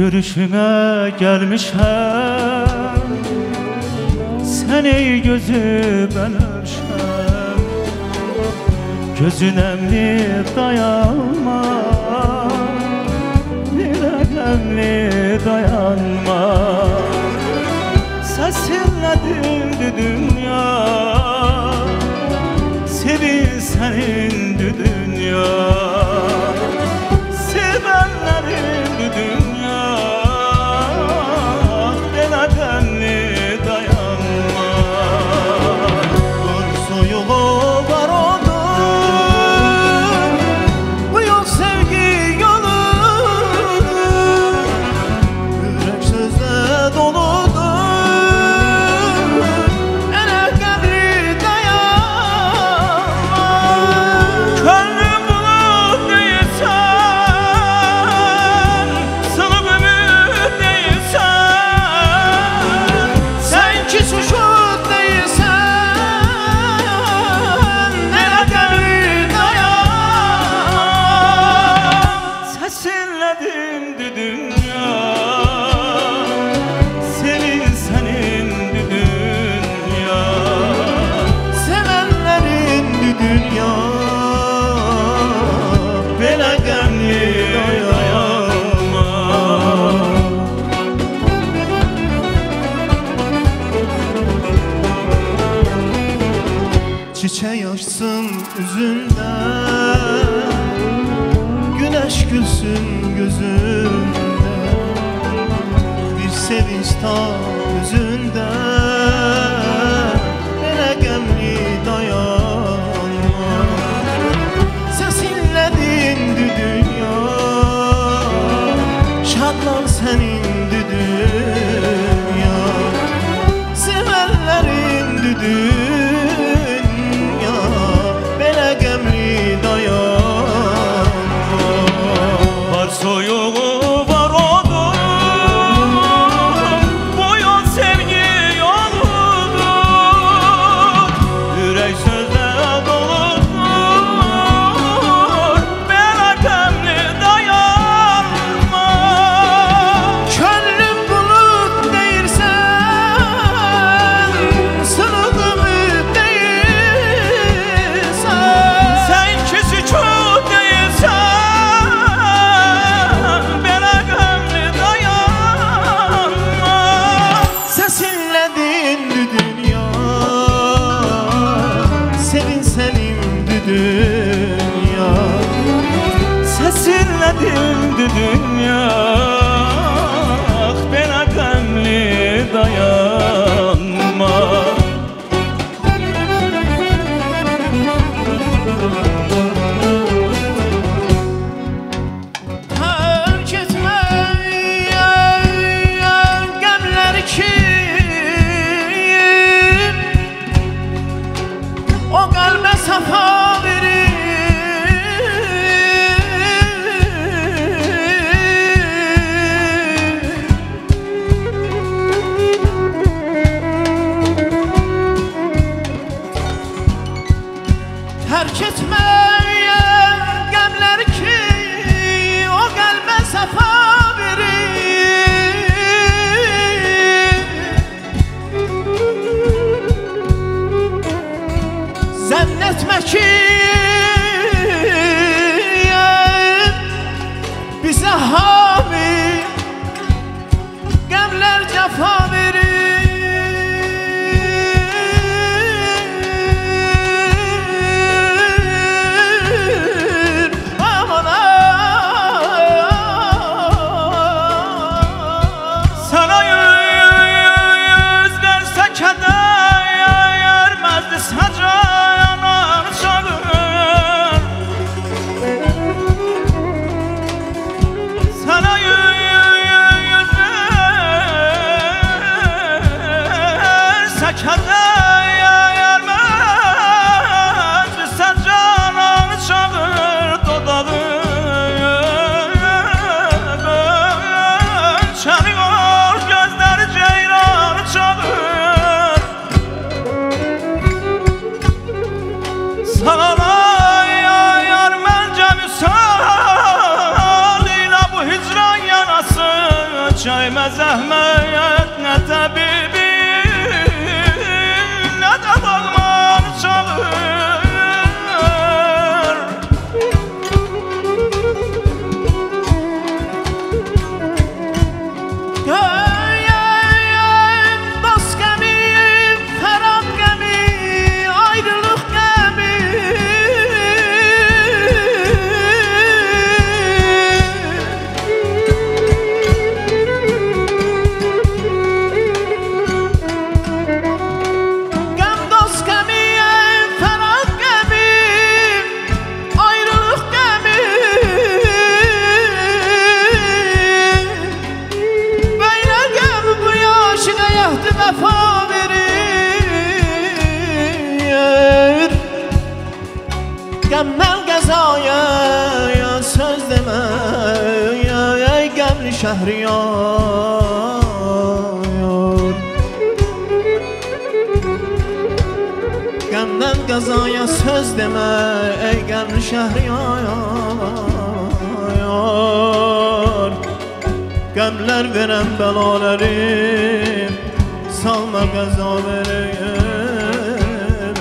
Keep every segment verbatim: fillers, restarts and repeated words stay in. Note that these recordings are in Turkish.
Görüşüne gelmişəm, sen ey gözü ben öpşəm. Gözün emli dayanma, dilek emli dayanma. Sesinle dildi dünya, sevin senindi dünya. Sevenlerindi dünya. Çiçek açsın üzünde, güneş gülsün gözünde, bir sevinç tam yüzünde, böyle gemli dayanma. Sesinle dindi dünya, şadlan senindi dünya. Sevenlerin düdüğü soyuğu var odur, bu yol sevgi yoludur. Yürek sözle doludur, merak emli dayanma. Könlüm bulut değilsen, sınıf ümit değilsen. Sen ki suçu değilsen, dünya. Sesinle dindi dünya, ben akemli dayanma. Terk etme gemler ki o kalbe safa. Terk etmeyen gemler ki o kalbe safa verir. Zannetme ki bize hami gemler cefa verir. Sana yar məncə müsal ilə bu hicran yanasın. Senden gazaya söz deme ey qəmli Şəhriyar. Qəmlər verən bələlərim salma qəza verəyim.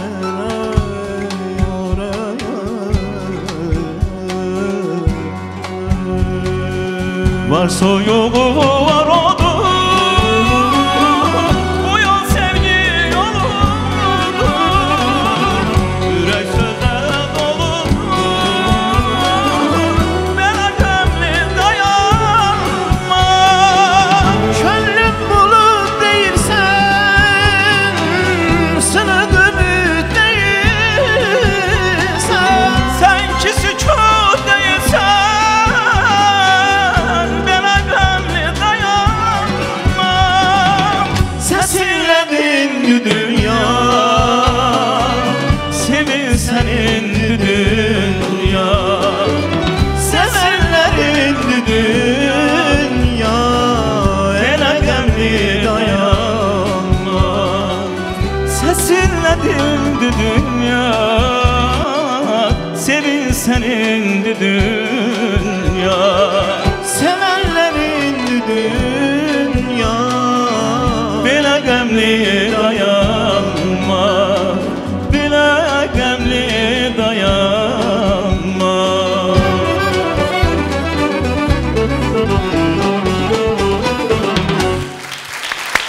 Varsa yoğu var odur, bu yol sevgi yoludur. Yürek sözlerle doludur, melakamli dayanma. Könlüm bulut değilsen, sınık ümit değilsen, Sen ki sükut değilsen, melakamli dayanma. sesinle dindi dünya, Sevin senin dünya. sevenlerin dünya, ele qəmli dayanma. Sesinle dildi dünya, sevin senin dünya. Sevenlerin dünya, Belə qəmli dayan.